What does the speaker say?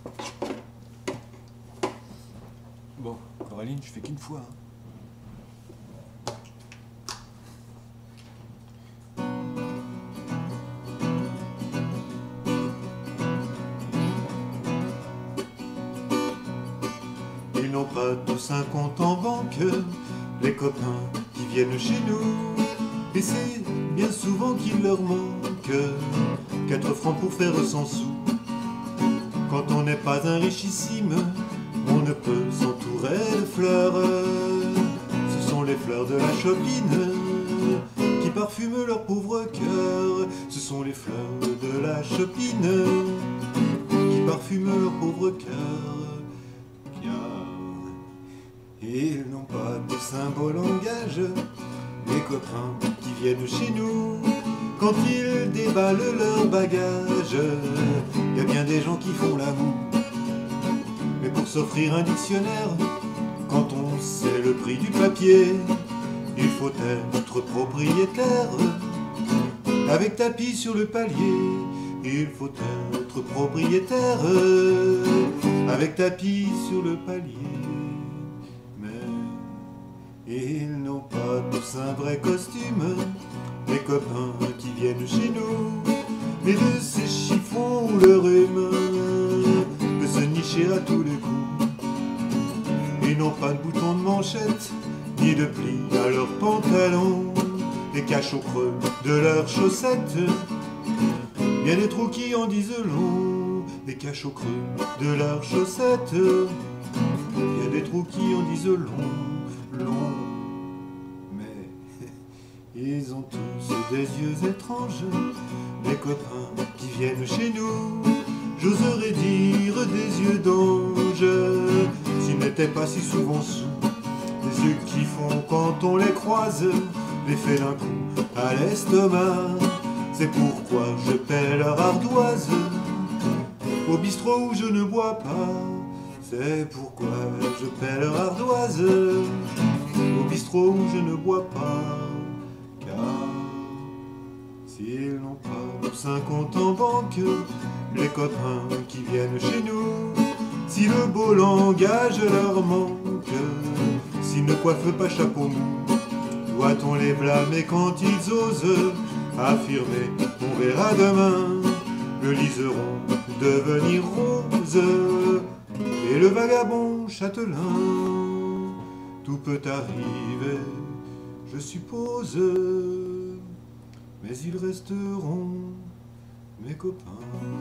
Bon, Coraline, je fais qu'une fois. Ils n'ont pas tous un compte en banque, les copains qui viennent chez nous. Et c'est bien souvent qu'il leur manque 4 francs pour faire 100 sous. Quand on n'est pas un richissime, on ne peut s'entourer de fleurs. Ce sont les fleurs de la chopine qui parfument leur pauvre cœur. Ce sont les fleurs de la chopine qui parfument leur pauvre cœur. Ils n'ont pas tous un beau langage, les copains qui viennent chez nous. Quand ils déballent leur bagage, y a bien des gens qui font la moue. Mais pour s'offrir un dictionnaire, quand on sait le prix du papier, il faut être propriétaire. Avec tapis sur le palier, il faut être propriétaire. Avec tapis sur le palier. Ils n'ont pas tous un vrai costume, les copains qui viennent chez nous. Mais de ces chiffons où le rhume peut se nicher à tous les coups. Ils n'ont pas de boutons de manchette, ni de plis à leurs pantalons, et cachent au creux de leurs chaussettes. Il y a des trous qui en disent long, et cachent au creux de leurs chaussettes. Il y a des trous qui en disent long. Mais ils ont tous des yeux étranges, les copains qui viennent chez nous. J'oserais dire des yeux d'ange, s'ils n'étaient pas si souvent sous. Des yeux qui font quand on les croise l'effet d'un coup à l'estomac. C'est pourquoi je paie leur ardoise au bistrot où je ne bois pas. C'est pourquoi je paie leur ardoise au bistrot où je ne bois pas. Car s'ils n'ont pas tous un compte en banque, les copains qui viennent chez nous, si le beau langage leur manque, s'ils ne coiffent pas chapeau mou, doit-on les blâmer quand ils osent affirmer on verra demain le liseron devenir rose et le vagabond châtelain? Tout peut arriver, je suppose, mais ils resteront mes copains.